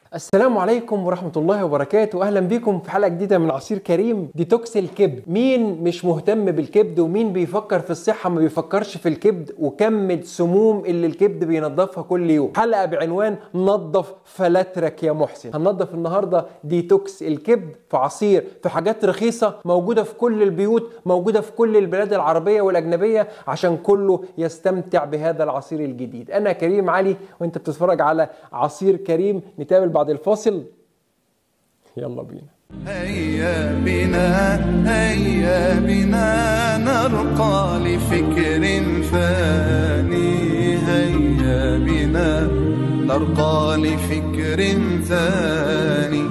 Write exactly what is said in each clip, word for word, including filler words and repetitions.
السلام عليكم ورحمة الله وبركاته. أهلا بكم في حلقة جديدة من عصير كريم ديتوكس الكبد. مين مش مهتم بالكبد ومين بيفكر في الصحة ما بيفكرش في الكبد وكم السموم اللي الكبد بينظفها كل يوم؟ حلقة بعنوان نظف فلاترك يا محسن. هننظف النهاردة ديتوكس الكبد في عصير، في حاجات رخيصة موجودة في كل البيوت، موجودة في كل البلاد العربية والأجنبية، عشان كله يستمتع بهذا العصير الجديد. أنا كريم علي وأنت بتتفرج على عصير كريم. نتقابل بعد الفاصل، يلا بينا. هيا بنا هيا بنا نرقى لفكر ثاني، هيا بنا نرقى لفكر ثاني.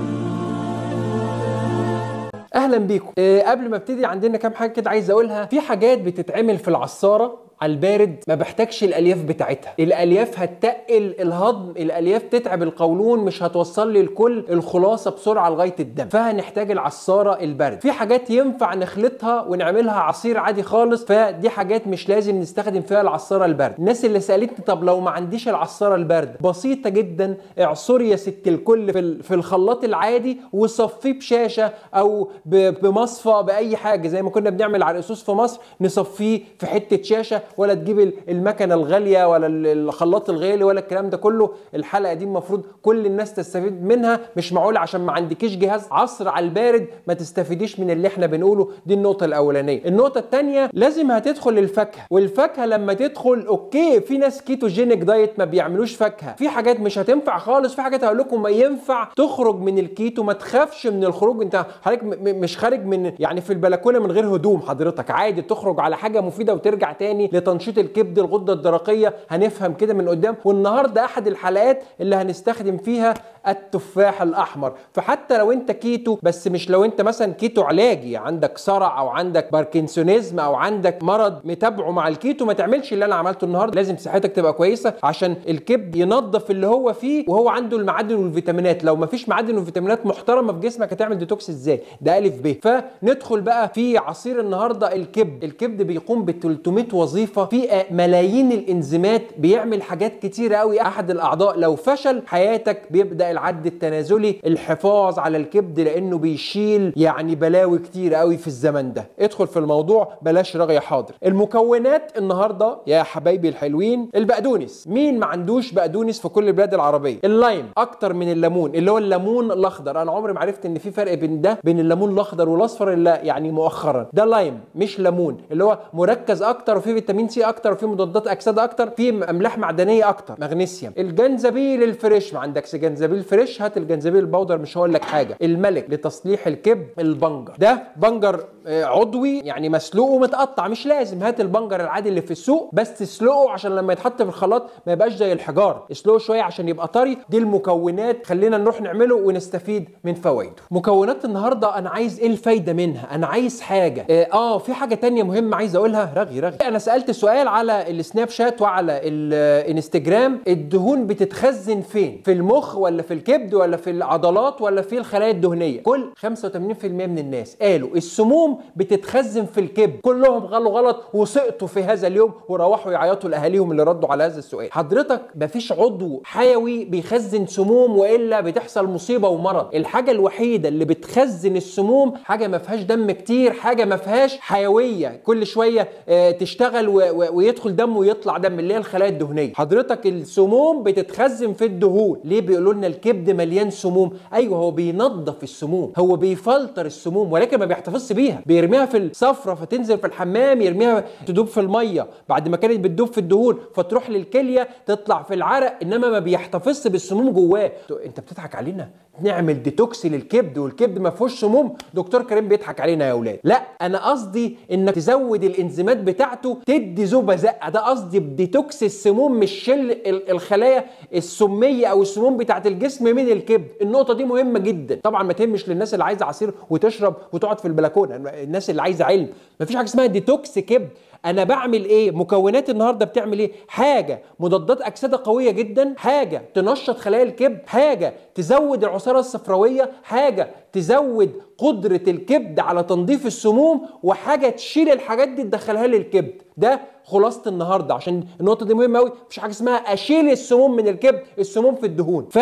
اهلا بيكم. أه قبل ما ابتدي عندنا كام حاجه كده عايز اقولها. في حاجات بتتعمل في العصاره على البارد ما بحتاجش الالياف بتاعتها، الالياف هتتقل الهضم، الالياف تتعب القولون، مش هتوصل لي الكل الخلاصه بسرعه لغايه الدم، فهنحتاج العصاره البارد. في حاجات ينفع نخلطها ونعملها عصير عادي خالص، فدي حاجات مش لازم نستخدم فيها العصاره البارد. الناس اللي سالتني طب لو ما عنديش العصاره البارد، بسيطه جدا، اعصري يا ست الكل في في الخلاط العادي وصفيه بشاشه او بمصفى باي حاجه زي ما كنا بنعمل على الاسوس في مصر، نصفيه في حته شاشه، ولا تجيب المكنه الغاليه ولا الخلاط الغالي ولا الكلام ده كله. الحلقه دي المفروض كل الناس تستفيد منها، مش معقول عشان ما عندكيش جهاز عصر على البارد ما تستفيديش من اللي احنا بنقوله. دي النقطه الاولانيه. النقطه الثانيه، لازم هتدخل الفاكهه، والفاكهه لما تدخل اوكي، في ناس كيتوجينيك دايت ما بيعملوش فاكهه، في حاجات مش هتنفع خالص، في حاجات هقول لكم ما ينفع تخرج من الكيتو. ما تخافش من الخروج، انت حضرتك مش خارج من يعني في البلكونه من غير هدوم، حضرتك عادي تخرج على حاجه مفيده وترجع تاني لتنشيط الكبد الغده الدرقيه. هنفهم كده من قدام. والنهارده احد الحلقات اللي هنستخدم فيها التفاح الاحمر. فحتى لو انت كيتو، بس مش لو انت مثلا كيتو علاجي عندك صرع او عندك باركنسونيزم او عندك مرض متابعه مع الكيتو، ما تعملش اللي انا عملته النهارده. لازم صحتك تبقى كويسه عشان الكبد ينظف اللي هو فيه وهو عنده المعادن والفيتامينات. لو ما فيش معادن وفيتامينات محترمه في جسمك هتعمل ديتوكس ازاي؟ ده الف ب. فندخل بقى في عصير النهارده الكبد. الكبد بيقوم ب ثلاثمائة وظيفه، في ملايين الانزيمات، بيعمل حاجات كتيره قوي. احد الاعضاء لو فشل حياتك بيبدا العد التنازلي. الحفاظ على الكبد لانه بيشيل يعني بلاوي كتيره قوي في الزمن ده. ادخل في الموضوع بلاش رغي. حاضر. المكونات النهارده يا حبايبي الحلوين، البقدونس. مين ما عندوش بقدونس في كل البلاد العربيه؟ اللايم اكتر من الليمون، اللي هو الليمون الاخضر. انا عمري ما عرفت ان في فرق بين ده بين الليمون الاخضر والاصفر الا يعني مؤخرا. ده لايم مش ليمون، اللي هو مركز اكتر وفيه فيتامين سي اكتر وفيه مضادات اكسده اكتر، فيه املاح معدنيه اكتر، مغنيسيوم. الجنزبيل الفريش، ما عندكش جنزبيل فريش هات الجنزبيل البودر، مش هقول لك حاجه. الملك لتصليح الكبد. البنجر، ده بنجر عضوي يعني مسلوق ومتقطع، مش لازم. هات البنجر العادي اللي في السوق بس تسلقه عشان لما يتحط في الخلاط ما يبقاش زي الحجار، اسلقه شويه عشان يبقى طري. دي المكونات، خلينا نروح نعمله ونستفيد من فوائده. مكونات النهارده انا عايز ايه الفايده منها؟ انا عايز حاجه اه, آه في حاجه تانية مهمه عايز اقولها. رغي رغي انا سالت سؤال على السناب شات وعلى الانستجرام، الدهون بتتخزن فين؟ في المخ ولا في الكبد ولا في العضلات ولا في الخلايا الدهنيه؟ كل خمسة وثمانين بالمئة من الناس قالوا السموم بتتخزن في الكبد. كلهم قالوا غلط وسقطوا في هذا اليوم وروحوا يعيطوا لاهاليهم اللي ردوا على هذا السؤال. حضرتك مفيش عضو حيوي بيخزن سموم والا بتحصل مصيبه ومرض. الحاجه الوحيده اللي بتخزن السموم حاجه ما فيهاش دم كتير، حاجه ما فيهاش حيويه كل شويه آه تشتغل و و ويدخل دم ويطلع دم، اللي هي الخلايا الدهنيه. حضرتك السموم بتتخزن في الدهون. ليه بيقولوا لنا الكبد مليان سموم؟ ايوه هو بينظف السموم، هو بيفلتر السموم، ولكن ما بيحتفظش بيها. بيرميها في الصفرة فتنزل في الحمام، يرميها تدوب في الميه بعد ما كانت بتدوب في الدهون فتروح للكليه تطلع في العرق، انما ما بيحتفظش بالسموم جواه. انت بتضحك علينا؟ نعمل ديتوكس للكبد والكبد ما فيهوش سموم؟ دكتور كريم بيضحك علينا يا اولاد. لا انا قصدي انك تزود الانزيمات بتاعته، تدي زوبه زقه. ده قصدي بديتوكس السموم، مش شل الخلايا السميه او السموم بتاعت الجسم من الكبد. النقطه دي مهمه جدا. طبعا ما تهمش للناس اللي عايزه عصير وتشرب وتقعد في البلكونه، الناس اللي عايزه علم. ما فيش حاجه اسمها ديتوكس كبد. انا بعمل ايه؟ مكونات النهارده بتعمل ايه؟ حاجه مضادات اكسده قويه جدا، حاجه تنشط خلايا الكبد، حاجه تزود العصاره الصفراويه، حاجه تزود قدره الكبد على تنظيف السموم، وحاجه تشيل الحاجات دي تدخلها للكبد. ده خلاصه النهارده، عشان النقطه دي مهمه قوي. مفيش حاجه اسمها اشيل السموم من الكبد، السموم في الدهون. ف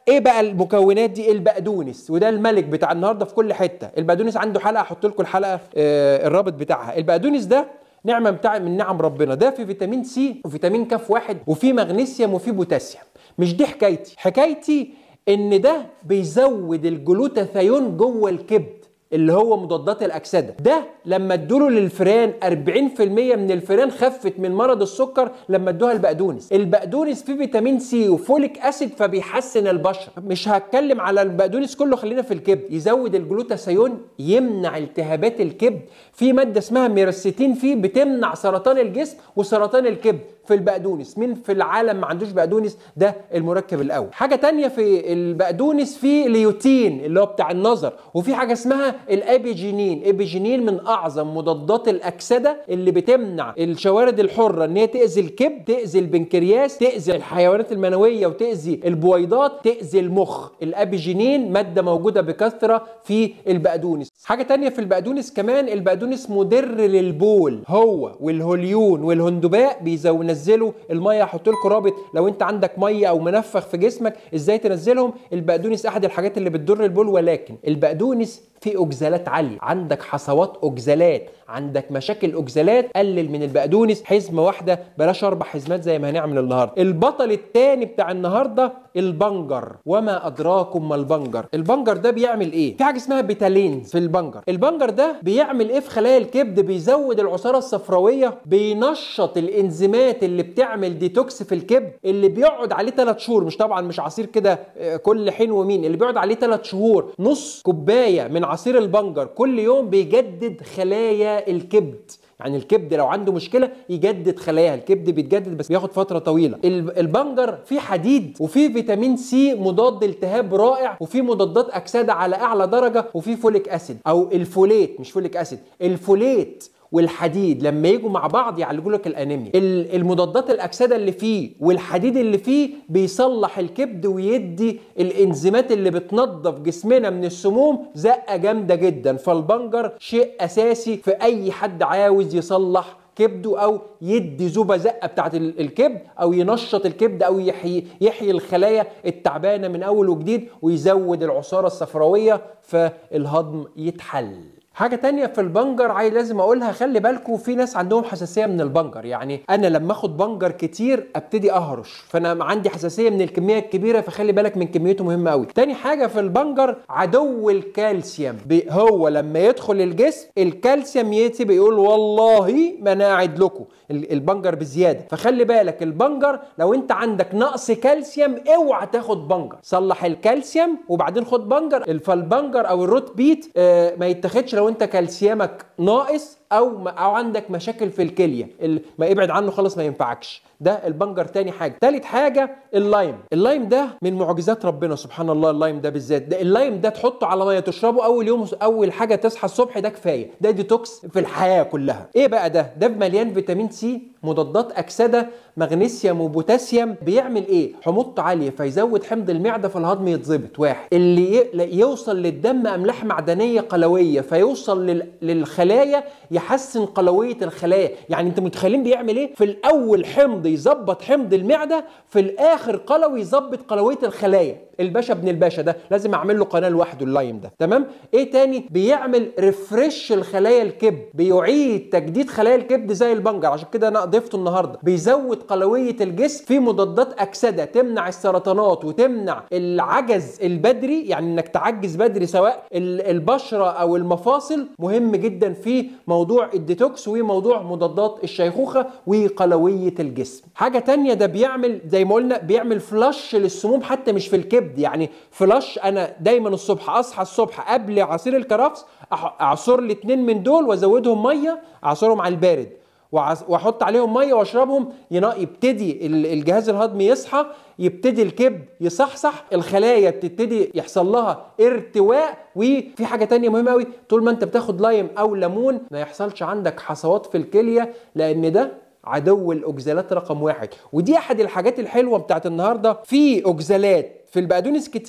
ايه بقى المكونات دي؟ البقدونس، وده الملك بتاع النهارده في كل حته. البقدونس عنده حلقه، احط لكم الحلقه آه الرابط بتاعها. البقدونس ده نعمه بتاع من نعم ربنا، ده في فيتامين سي وفيتامين كاف واحد وفي مغنيسيوم وفي بوتاسيوم. مش دي حكايتي، حكايتي ان ده بيزود الجلوتاثيون جوه الكبد اللي هو مضادات الاكسده. ده لما ادوله للفئران أربعين في المية من الفئران خفت من مرض السكر لما ادوها البقدونس. البقدونس فيه فيتامين سي وفوليك اسيد فبيحسن البشره. مش هتكلم على البقدونس كله، خلينا في الكبد. يزود الجلوتاثيون، يمنع التهابات الكبد. في ماده اسمها ميرستين فيه بتمنع سرطان الجسم وسرطان الكبد في البقدونس. مين في العالم ما عندوش بقدونس؟ ده المركب الاول. حاجه تانية في البقدونس فيه ليوتين اللي هو بتاع النظر، وفي حاجه اسمها الابيجينين. ابيجينين من اعظم مضادات الاكسده اللي بتمنع الشوارد الحره ان هي تاذي الكبد، تاذي البنكرياس، تاذي الحيوانات المنويه وتاذي البويضات، تاذي المخ. الابيجينين ماده موجوده بكثره في البقدونس. حاجه تانية في البقدونس كمان، البقدونس مضر للبول. هو والهوليون والهندباء بيزودوا نزلوا الميه. هحط لكم رابط لو انت عندك ميه او منفخ في جسمك ازاي تنزلهم. البقدونس احد الحاجات اللي بتضر البول، ولكن البقدونس في اوكزالات عاليه. عندك حصوات اوكزالات، عندك مشاكل اوكزالات، قلل من البقدونس حزمه واحده، بلاش اربع حزمات زي ما هنعمل النهارده. البطل الثاني بتاع النهارده البنجر. وما ادراكم ما البنجر. البنجر ده بيعمل ايه؟ في حاجه اسمها بيتالينز في البنجر. البنجر ده بيعمل ايه في خلايا الكبد؟ بيزود العصاره الصفراويه، بينشط الانزيمات اللي بتعمل ديتوكس في الكبد اللي بيقعد عليه ثلاث شهور. مش طبعا مش عصير كده كل حين ومين، اللي بيقعد عليه ثلاث شهور. نص كوبايه من عصير البنجر كل يوم بيجدد خلايا الكبد. يعني الكبد لو عنده مشكله يجدد خلاياها. الكبد بيتجدد بس بياخد فتره طويله. البنجر فيه حديد وفيه فيتامين سي مضاد التهاب رائع، وفيه مضادات اكسده على اعلى درجه، وفيه فوليك اسيد او الفوليت، مش فوليك اسيد، الفوليت والحديد لما يجوا مع بعض يعالجوا لك الانيميا. المضادات الاكسده اللي فيه والحديد اللي فيه بيصلح الكبد ويدي الانزيمات اللي بتنظف جسمنا من السموم زقه جامده جدا. فالبنجر شيء اساسي في اي حد عاوز يصلح كبده او يدي زوبه زقه بتاعت الكبد او ينشط الكبد او يحيي يحيي الخلايا التعبانه من اول وجديد ويزود العصاره الصفراويه فالهضم يتحل. حاجة تانية في البنجر عايز لازم اقولها، خلي بالكم في ناس عندهم حساسية من البنجر. يعني انا لما اخد بنجر كتير ابتدي اهرش، فانا عندي حساسية من الكمية الكبيرة، فخلي بالك من كميته، مهمة قوي. تاني حاجة في البنجر عدو الكالسيوم. هو لما يدخل الجسم الكالسيوم ياتي بيقول والله ما انا قاعد لكم البنجر بزيادة. فخلي بالك البنجر لو انت عندك نقص كالسيوم اوعى تاخد بنجر، صلح الكالسيوم وبعدين خد بنجر. فالبنجر او الروت بيت آه ما يتاخدش لو انت كالسيامك ناقص او او عندك مشاكل في الكليه، ما ابعد عنه خالص، ما ينفعكش. ده البنجر. تاني حاجه. تالت حاجه اللايم. اللايم ده من معجزات ربنا سبحان الله. اللايم ده بالذات، ده اللايم ده تحطه على ميه تشربه اول يوم، اول حاجه تصحى الصبح، ده كفايه، ده ديتوكس في الحياه كلها. ايه بقى ده؟ ده مليان فيتامين سي، مضادات اكسده، مغنيسيوم وبوتاسيوم. بيعمل ايه؟ حموضته عاليه فيزود حمض المعده فالهضم يتظبط. واحد اللي يوصل للدم املاح معدنيه قلويه فيوصل للخلايا يحسن قلويه الخلايا. يعني انت متخيلين بيعمل ايه؟ في الاول حمض يظبط حمض المعده، في الاخر قلوي يظبط قلويه الخلايا. الباشا ابن الباشا ده لازم اعمل له قناه لوحده اللايم ده. تمام. ايه تاني؟ بيعمل ريفرش الخلايا الكبد، بيعيد تجديد خلايا الكبد زي البنجر، عشان كده انا ضفته النهارده. بيزود قلويه الجسم، في مضادات اكسده تمنع السرطانات وتمنع العجز البدري، يعني انك تعجز بدري سواء البشره او المفاصل. مهم جدا في موضوع الديتوكس وموضوع مضادات الشيخوخه وقلويه الجسم. حاجه تانية ده بيعمل زي ما قلنا بيعمل فلاش للسموم حتى مش في الكبد. يعني فلاش، انا دايما الصبح اصحى الصبح قبل عصير الكرفس اعصر الاثنين من دول وازودهم ميه، اعصرهم على البارد واحط عليهم ميه واشربهم، يبتدي الجهاز الهضمي يصحى، يبتدي الكبد يصحصح، الخلايا بتبتدي يحصل لها ارتواء. وفي حاجه تانية مهمه قوي، طول ما انت بتاخد لايم او ليمون ما يحصلش عندك حصوات في الكليه، لان ده عدو الاوكزالات رقم واحد. ودي احد الحاجات الحلوه بتاعت النهارده. في اوكزالات في البقدونس كتير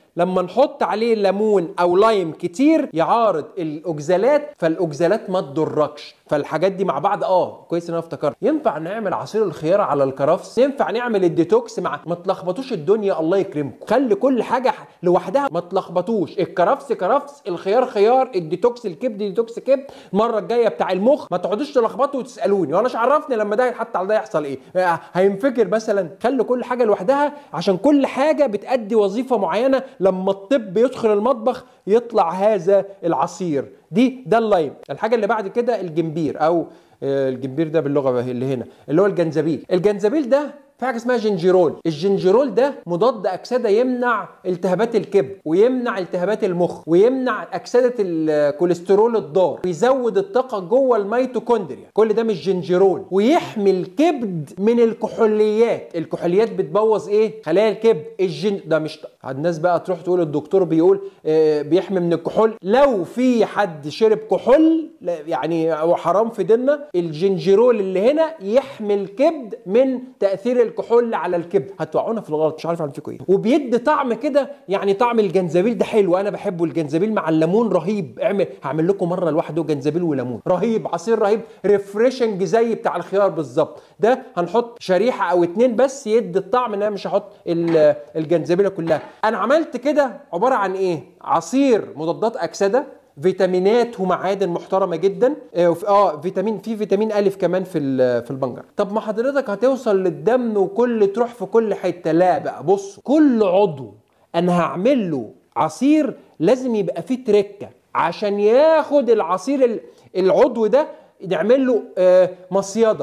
لما نحط عليه ليمون او لايم كتير يعارض الاوكزالات، فالاوكزالات ما تضركش. فالحاجات دي مع بعض اه كويس ان انا افتكرت. ينفع نعمل عصير الخيار على الكرفس، ينفع نعمل الديتوكس مع، ما تلخبطوش الدنيا الله يكرمكم، خلي كل حاجه لوحدها ما تلخبطوش. الكرفس كرفس، الخيار خيار، الديتوكس الكبد ديتوكس كبد. المره الجايه بتاع المخ ما تقعدوش تلخبطوا وتسالوني وانا مش عرفني لما ده يتحط على ده يحصل ايه، هينفجر مثلا. خلي كل حاجه لوحدها عشان كل حاجه بتأدي وظيفه معينه. لما الطب يدخل المطبخ يطلع هذا العصير. دي ده اللايم. الحاجه اللي بعد كده الجنبير، او الجنبير ده باللغه اللي هنا اللي هو الجنزبيل. الجنزبيل ده في حاجه اسمها جنجيرول. الجنجيرول ده مضاد اكسده يمنع التهابات الكبد ويمنع التهابات المخ ويمنع اكسده الكوليسترول الضار ويزود الطاقه جوه الميتوكوندريا. كل ده مش جنجيرول. ويحمي الكبد من الكحوليات. الكحوليات بتبوظ ايه؟ خلايا الكبد. الجن ده مش الناس بقى تروح تقول الدكتور بيقول آه بيحمي من الكحول. لو في حد شرب كحول يعني هو حرام في ديننا. الجنجيرول اللي هنا يحمي الكبد من تاثير الكحول على الكبد. هتوقعونا في الغلط، مش عارف اعمل فيكم ايه. وبيدي طعم كده يعني طعم الجنزبيل ده حلو، انا بحبه. الجنزبيل مع الليمون رهيب. اعمل هعمل لكم مره لوحده جنزبيل وليمون رهيب، عصير رهيب ريفريشنج زي بتاع الخيار بالظبط. ده هنحط شريحه او اتنين بس يدي الطعم، ان انا مش هحط الجنزبيله كلها. انا عملت كده عباره عن ايه؟ عصير مضادات اكسده، فيتامينات ومعادن محترمه جدا. اه فيتامين في فيتامين الف كمان في في البنجر. طب ما حضرتك هتوصل للدم وكل تروح في كل حته. لا بقى بص، كل عضو انا هعمل له عصير لازم يبقى فيه تركه عشان ياخد العصير العضو ده نعمل له آه مصيده.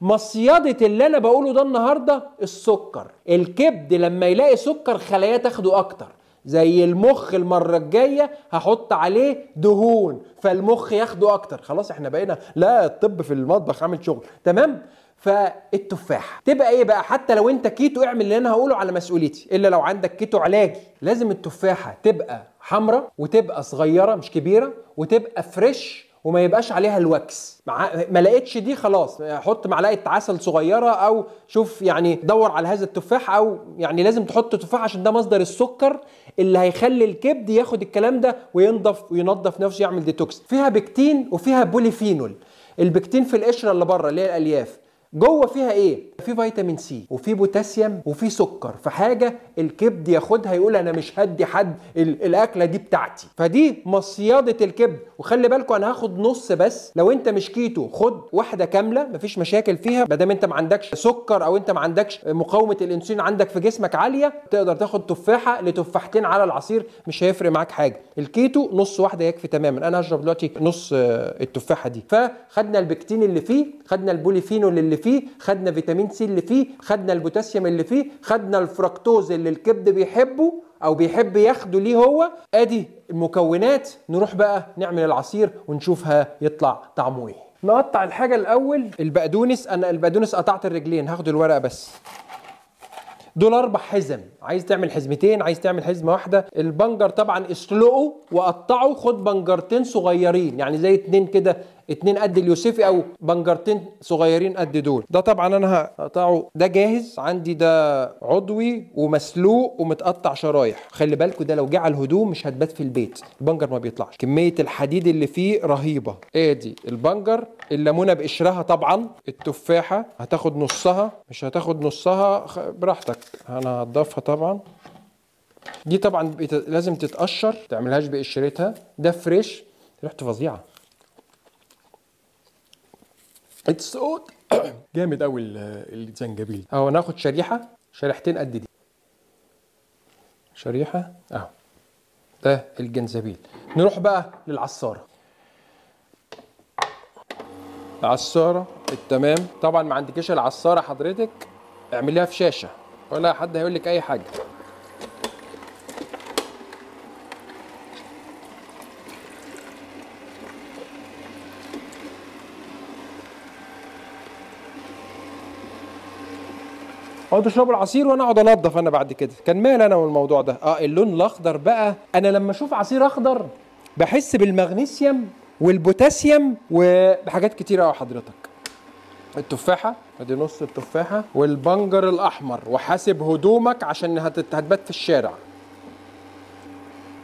مصيده اللي انا بقوله ده النهارده السكر. الكبد لما يلاقي سكر خلاياه تاخده اكتر. زي المخ المره الجايه هحط عليه دهون فالمخ ياخده اكتر. خلاص احنا بقينا لا الطب في المطبخ عامل شغل تمام. فالتفاح تبقى ايه بقى؟ حتى لو انت كيتو اعمل اللي انا هقوله على مسؤوليتي، الا لو عندك كيتو علاجي. لازم التفاحه تبقى حمراء وتبقى صغيره مش كبيره وتبقى فريش وما يبقاش عليها الوكس. ما لقيتش دي خلاص حط معلقه عسل صغيره، او شوف يعني دور على هذا التفاح، او يعني لازم تحط تفاح عشان ده مصدر السكر اللي هيخلي الكبد ياخد الكلام ده وينضف وينظف نفسه يعمل ديتوكس. فيها بكتين وفيها بوليفينول. البكتين في القشره اللي بره اللي هي الالياف. جوه فيها ايه؟ في فيتامين سي وفي بوتاسيوم وفي سكر. فحاجه الكبد ياخدها يقول انا مش هدي حد الاكله دي بتاعتي. فدي مصياده الكبد. وخلي بالكم انا هاخد نص بس. لو انت مش كيتو خد واحده كامله مفيش مشاكل فيها، ما دام انت ما عندكش سكر او انت ما عندكش مقاومه الانسولين عندك في جسمك عاليه تقدر تاخد تفاحه لتفاحتين على العصير مش هيفرق معاك حاجه. الكيتو نص واحده يكفي تماما. انا هشرب دلوقتي نص التفاحه دي. فخدنا البكتين اللي فيه، خدنا البوليفينول اللي فيه، خدنا فيتامين سي اللي فيه، خدنا البوتاسيوم اللي فيه، خدنا الفركتوز اللي الكبد بيحبه او بيحب ياخده ليه هو. ادي المكونات. نروح بقى نعمل العصير ونشوفها يطلع طعمه ايه. نقطع الحاجه الاول. البقدونس، انا البقدونس قطعت الرجلين هاخد الورقه بس. دول اربع حزم، عايز تعمل حزمتين عايز تعمل حزمه واحده. البنجر طبعا اسلقه وقطعه، خد بنجرتين صغيرين يعني زي اتنين كده، اتنين قد اليوسفي او بنجرتين صغيرين قد دول. ده طبعا انا هقطعه، ده جاهز عندي، ده عضوي ومسلوق ومتقطع شرايح. خلي بالكوا ده لو جه على الهدوم مش هتبات في البيت. البنجر ما بيطلعش، كميه الحديد اللي فيه رهيبه. ادي البنجر، الليمونه بقشرها طبعا، التفاحه هتاخد نصها مش هتاخد نصها براحتك، انا هضيفها طبعا. دي طبعا بت... لازم تتقشر، تعملهاش بقشرتها. ده فريش ريحته فظيعه. الصوت جامد قوي الزنجبيل. اهو ناخد شريحه، شريحتين قد دي، شريحه اهو. ده الجنزبيل. نروح بقى للعصاره. العصاره التمام. طبعا ما عندكيش العصاره حضرتك اعمليها في شاشه ولا حد هيقول لك اي حاجه. اقعد اشرب العصير وانا اقعد انضف انا بعد كده. كان مال انا والموضوع ده. اه اللون الاخضر بقى، انا لما اشوف عصير اخضر بحس بالمغنيسيوم والبوتاسيوم وبحاجات كتيره قوي حضرتك. التفاحه ادي نص التفاحه، والبنجر الاحمر، وحاسب هدومك عشان هتبات في الشارع.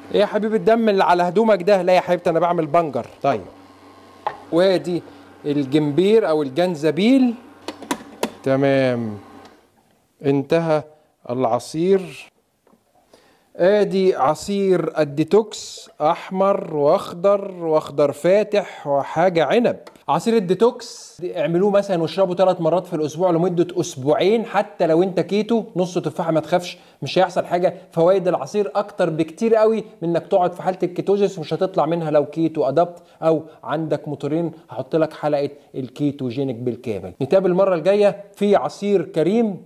ايه يا حبيب الدم اللي على هدومك ده؟ لا يا حبيبتي انا بعمل بنجر. طيب وادي الجمبير او الجنزبيل. تمام، انتهى العصير. ادي عصير الديتوكس، احمر واخضر واخضر فاتح وحاجه عنب. عصير الديتوكس اعملوه مثلا واشربوا ثلاث مرات في الاسبوع لمده اسبوعين، حتى لو انت كيتو نص تفاحه ما تخافش مش هيحصل حاجه. فوائد العصير اكتر بكتير قوي من انك تقعد في حاله الكيتوزيس ومش هتطلع منها لو كيتو ادابت او عندك موتورين. هحط لك حلقه الكيتوجينيك بالكامل. نتقابل المره الجايه في عصير كريم.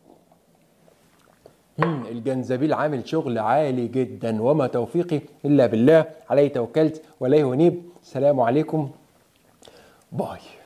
مم. الجنزبيل عامل شغل عالي جدا، وما توفيقي الا بالله، عليه توكلت واليه انيب. السلام عليكم، باي.